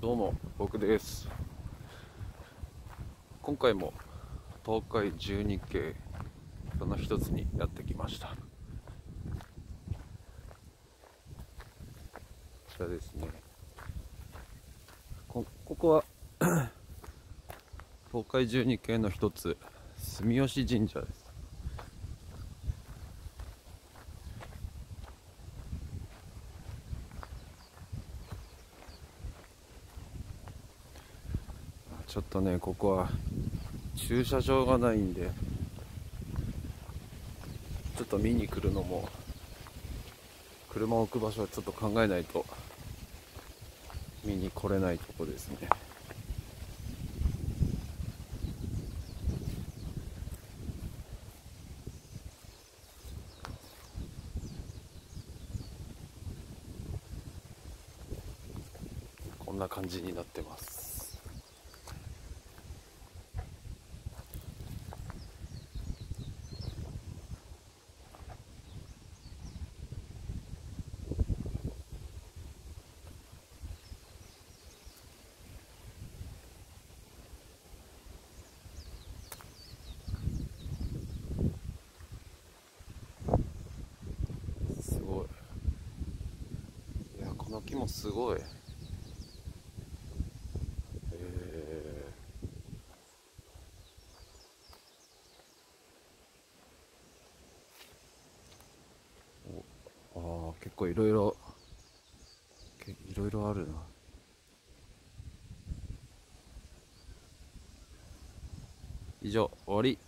どうも、僕です。今回も東海12系その一つにやってきました。こちらですね。ここは東海12系の一つ、住吉神社です。ちょっとね、ここは駐車場がないんで、ちょっと見に来るのも、車を置く場所はちょっと考えないと見に来れないとこですね。こんな感じになってます。すごい。いや、この木もすごい。結構いろいろあるな。以上、終わり。